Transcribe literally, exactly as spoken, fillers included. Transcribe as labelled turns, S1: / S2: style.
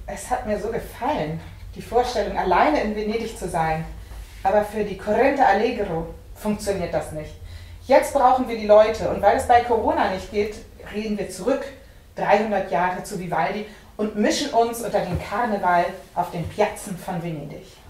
S1: es hat mir so gefallen, die Vorstellung, alleine in Venedig zu sein. Aber für die Corrente Allegro funktioniert das nicht. Jetzt brauchen wir die Leute. Und weil es bei Corona nicht geht, reden wir zurück, dreihundert Jahre zu Vivaldi, und mischen uns unter den Karneval auf den Piazzen von Venedig.